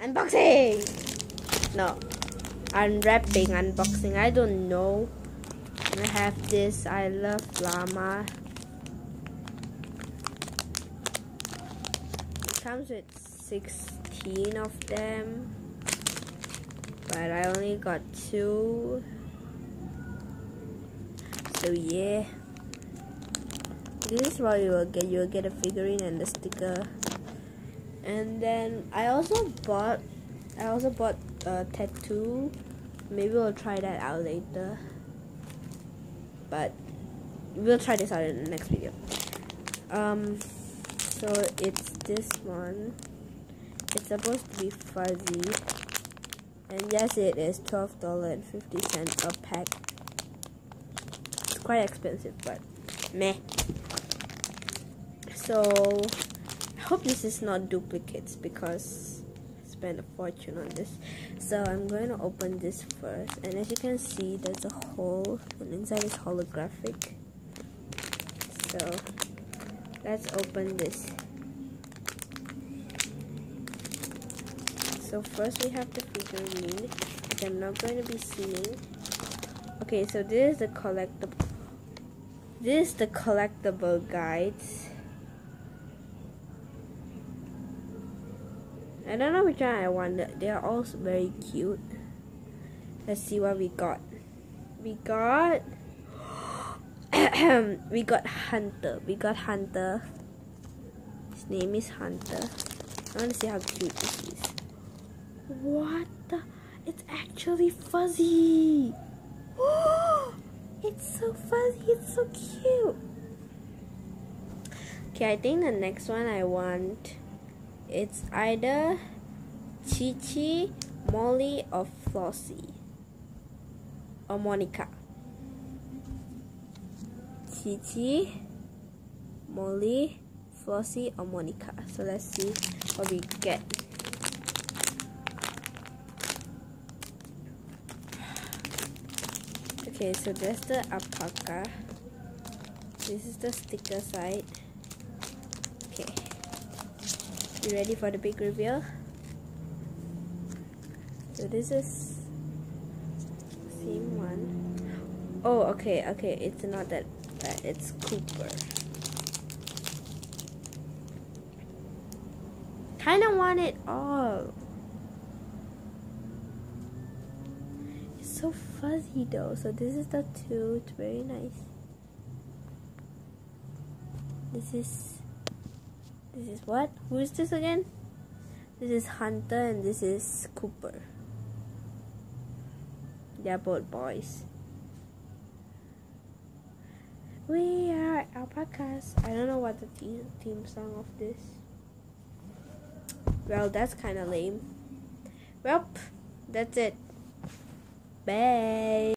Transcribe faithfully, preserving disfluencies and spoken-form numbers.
Unboxing! No. Unwrapping, unboxing. I don't know. I have this. I love llama. It comes with sixteen of them. But I only got two. So yeah. This is what you will get. You will get a figurine and a sticker. And then I also bought I also bought a tattoo. Maybe we'll try that out later. But we'll try this out in the next video. Um so it's this one. It's supposed to be fuzzy. And yes, it is twelve dollars and fifty cents a pack. It's quite expensive, but meh. So I hope this is not duplicates because I spent a fortune on this. So I'm going to open this first, and as you can see, there's a hole, and inside is holographic. So let's open this. So first we have the figurine, which I'm not going to be seeing. Okay, so this is the collectible. This is the collectible guides. I don't know which one I want. They are all very cute. Let's see what we got. We got we got Hunter. We got Hunter. His name is Hunter. I want to see how cute this is. What the? It's actually fuzzy. It's so fuzzy. It's so cute. Okay, I think the next one I want. It's either Chi Chi, Molly, or Flossie, or Monica. Chi Chi, Molly, Flossie, or Monica. So let's see what we get. Okay, so there's the alpaca. This is the sticker side. Okay. You ready for the big reveal? So this is same one. Oh, okay, okay. It's not that bad. It's Cooper. Kinda want it all. It's so fuzzy though. So this is the two. It's very nice. This is. This is what? Who is this again? This is Hunter and this is Cooper. They are both boys. We are alpacas. I don't know what the theme, theme song of this. Well, that's kind of lame. Well, that's it. Bye.